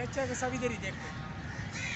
अच्छा है कि सब इधर ही देखते हैं।